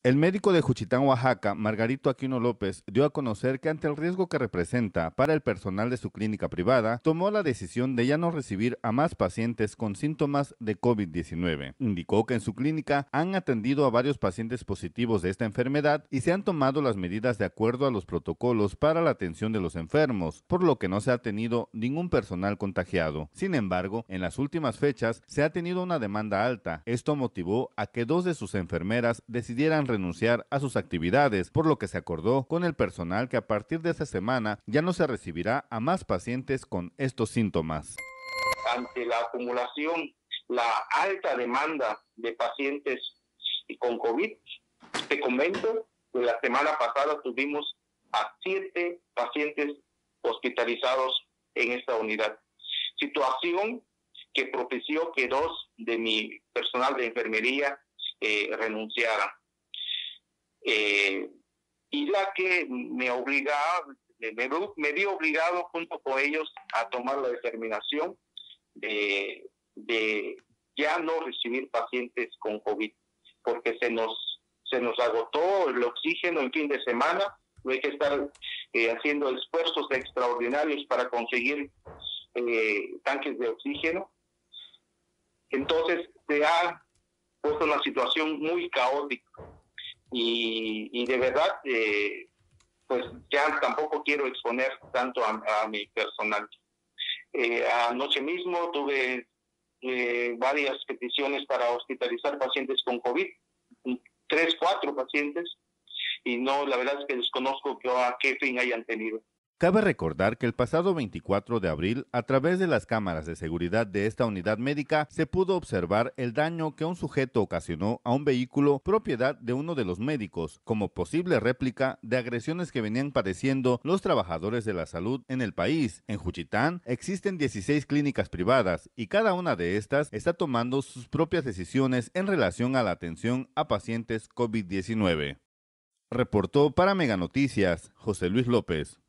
El médico de Juchitán, Oaxaca, Margarito Aquino López, dio a conocer que ante el riesgo que representa para el personal de su clínica privada, tomó la decisión de ya no recibir a más pacientes con síntomas de COVID-19. Indicó que en su clínica han atendido a varios pacientes positivos de esta enfermedad y se han tomado las medidas de acuerdo a los protocolos para la atención de los enfermos, por lo que no se ha tenido ningún personal contagiado. Sin embargo, en las últimas fechas se ha tenido una demanda alta. Esto motivó a que 2 de sus enfermeras decidieran renunciar a sus actividades, por lo que se acordó con el personal que a partir de esta semana ya no se recibirá a más pacientes con estos síntomas. Ante la acumulación, la alta demanda de pacientes con COVID, te comento que la semana pasada tuvimos a 7 pacientes hospitalizados en esta unidad. Situación que propició que 2 de mi personal de enfermería renunciaran. Y la que me vi obligado junto con ellos a tomar la determinación de ya no recibir pacientes con COVID, porque se nos agotó el oxígeno en fin de semana. Hay que estar haciendo esfuerzos extraordinarios para conseguir tanques de oxígeno. Entonces se ha puesto una situación muy caótica y de verdad pues ya tampoco quiero exponer tanto a mi personal. Anoche mismo tuve varias peticiones para hospitalizar pacientes con COVID, 3, 4 pacientes, y no, la verdad es que desconozco a qué fin hayan tenido. Cabe recordar que el pasado 24 de abril, a través de las cámaras de seguridad de esta unidad médica, se pudo observar el daño que un sujeto ocasionó a un vehículo propiedad de uno de los médicos, como posible réplica de agresiones que venían padeciendo los trabajadores de la salud en el país. En Juchitán existen 16 clínicas privadas y cada una de estas está tomando sus propias decisiones en relación a la atención a pacientes COVID-19. Reportó para Mega Noticias José Luis López.